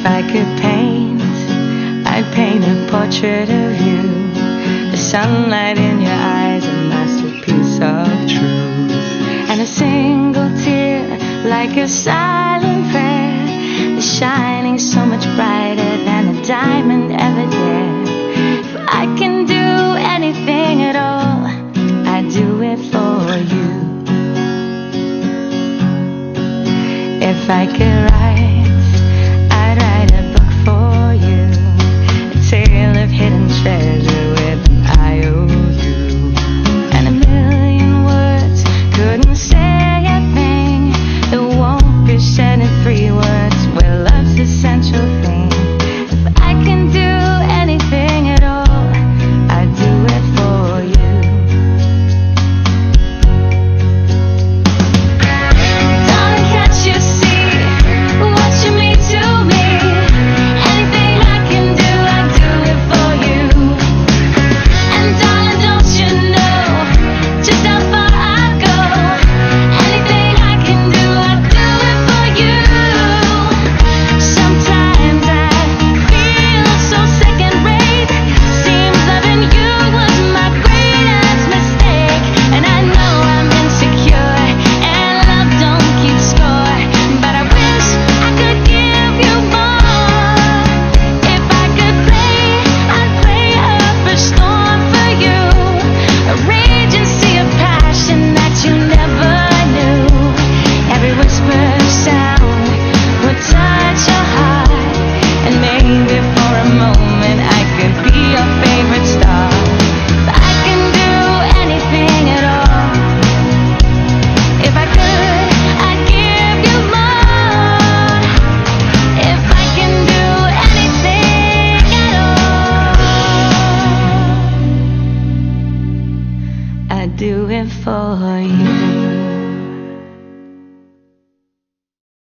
I could paint, I'd paint a portrait of you. The sunlight in your eyes, a masterpiece of truth. And a single tear, like a silent prayer, is shining so much brighter than a diamond ever did. If I can do anything at all, I'd do it for you. If I could write, I'd write a book for you, a tale of hidden treasure with an IOU. And a million words couldn't say a thing that won't be said in 3 words, where love's the central thing. If I can do anything at all, I'd do it for you. Darling, can't you see what you mean to me? Anything I can do, I'd do it for you. And darling, don't you know just how far I'd go? Anything I can do, I'd do it for you. Sometimes I feel so second-rate. Seems loving you was my greatest mistake. And I know I'm insecure and love don't keep score, but I wish I could give you more. If I could play, I'd play a first storm for you, a raging sea of passion that you never knew. Every whisper of sound would touch your heart, and maybe for a moment I could be your favorite star. If I can do anything at all, if I could, I'd give you more. If I can do anything at all, I'd do it for you.